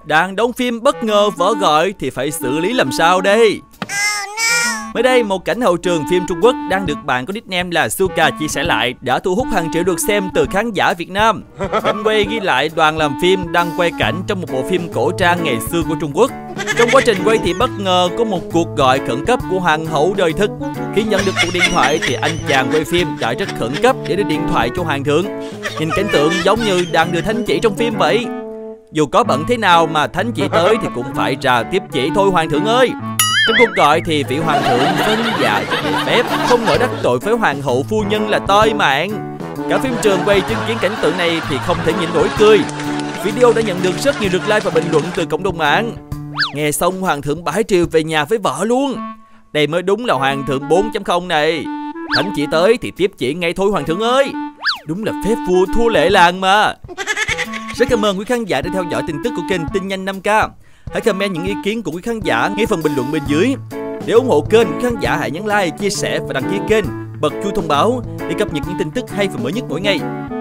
Đàn đóng phim bất ngờ vỡ gọi thì phải xử lý làm sao đây? Mới đây, một cảnh hậu trường phim Trung Quốc đang được bạn có nickname là Suka chia sẻ lại đã thu hút hàng triệu lượt xem từ khán giả Việt Nam. Cảnh quay ghi lại đoàn làm phim đang quay cảnh trong một bộ phim cổ trang ngày xưa của Trung Quốc. Trong quá trình quay thì bất ngờ có một cuộc gọi khẩn cấp của hoàng hậu đời thực. Khi nhận được cuộc điện thoại thì anh chàng quay phim đã rất khẩn cấp để đưa điện thoại cho hoàng thượng. Nhìn cảnh tượng giống như đang đưa thánh chỉ trong phim vậy. Dù có bận thế nào mà thánh chỉ tới thì cũng phải ra tiếp chỉ thôi hoàng thượng ơi. Trong cuộc gọi thì vị hoàng thượng vâng dạ cho được phép, không ngờ đắc tội với hoàng hậu phu nhân là toi mạng. Cả phim trường quay chứng kiến cảnh tượng này thì không thể nhịn nổi cười. Video đã nhận được rất nhiều lượt like và bình luận từ cộng đồng mạng. Nghe xong hoàng thượng bãi triều về nhà với vợ luôn. Đây mới đúng là hoàng thượng 4.0 này. Thánh chỉ tới thì tiếp chỉ ngay thôi hoàng thượng ơi. Đúng là phép vua thua lệ làng mà. Rất cảm ơn quý khán giả đã theo dõi tin tức của kênh Tin Nhanh 5K. Hãy comment những ý kiến của quý khán giả ngay phần bình luận bên dưới. Để ủng hộ kênh, quý khán giả hãy nhấn like, chia sẻ và đăng ký kênh, bật chuông thông báo để cập nhật những tin tức hay và mới nhất mỗi ngày.